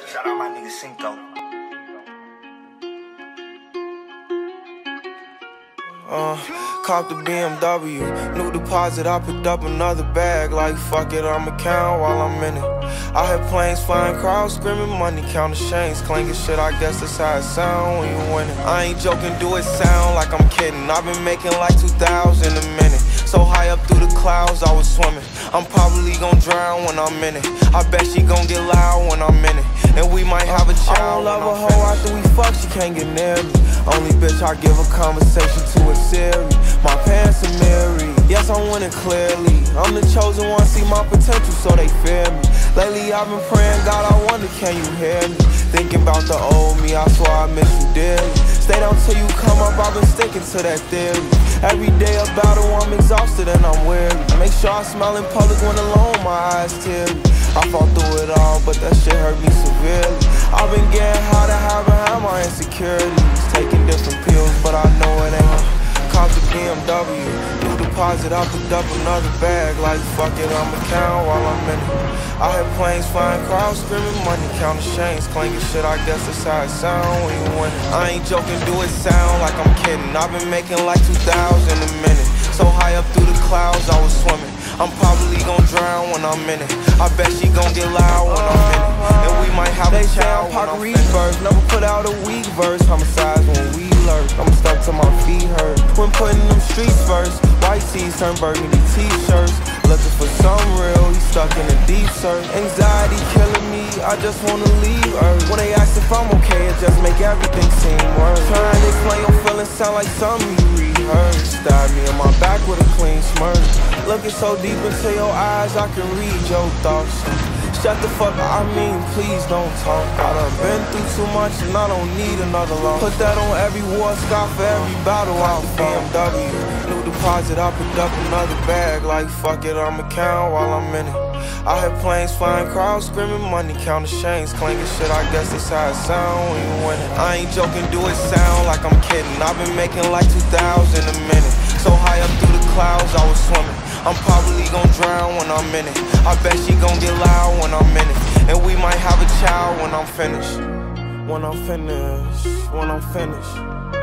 Shout out my nigga Cinco. Cop the BMW, new deposit, I picked up another bag. Like fuck it, I'ma count while I'm in it. I hear planes flying, crowds screaming, money counting chains clanking shit. I guess that's how it sound when you winning. I ain't joking, do it sound like I'm kidding. I've been making like 2,000 a minute. So high up through the clouds, I was swimming. I'm probably gon' drown when I'm in it. I bet she gon' get loud when I'm in it. And we might have a child. I don't love a hoe after we fuck, she can't get near me. Only bitch I give a conversation to is Siri. My parents are married, yes I'm winning clearly. I'm the chosen one, see my potential so they fear me. Lately I've been praying, God I wonder can you hear me. Thinking about the old me, I swear I miss you dearly. Stay down till you come up, I've been sticking to that theory. Every day a battle, I'm exhausted and I'm weary. Make sure I smile in public when alone, my eyes teary. I fought through it all, but that shit hurt me severely. I've been getting high to hide behind my insecurities. Taking different pills, but I know it ain't. Cop the BMW, new deposit, I picked up another bag. Like fuck it, I'ma count while I'm in it. I hear planes flying, crowds screaming, money counting chains clanking shit. I guess that's how it sound when you win it. I ain't joking, do it sound like I'm kidding. I've been making like 2,000 a minute. So high up through the clouds, I was swimming. I'm probably gon' drown when I'm in it. I bet she gon' get loud when I'm in it. And we might have a child when I'm finished. Never put out a weak verse, homicides when we lurk. I'm stuck till my feet hurt. When putting them streets first, white tees turn burgundy t-shirts. Looking for something real, he's stuck in a deep search. Anxiety killing me, I just wanna leave Earth. When they ask if I'm okay, it just make everything seem worse. Trying to explain your feelings sound like something you rehearsed. Stab me in my back with a clean smirk. Looking so deep into your eyes, I can read your thoughts. Shut the fuck up, I mean, please don't talk. I done been through too much and I don't need another loss. Put that on every war scar for every battle out the BMW. New deposit, I picked up another bag. Like fuck it, I'ma count while I'm in it. I hear planes flying, crowds screaming, money counting chains clanking shit. I guess that's how it sound when you win it. I ain't joking, do it sound like I'm kidding. I've been making like 2,000 a minute. So high up through the clouds, I was swimming. I'm probably gon' drown when I'm in it. I bet she gon' get loud when I'm in it. And we might have a child when I'm finished. When I'm finished, when I'm finished.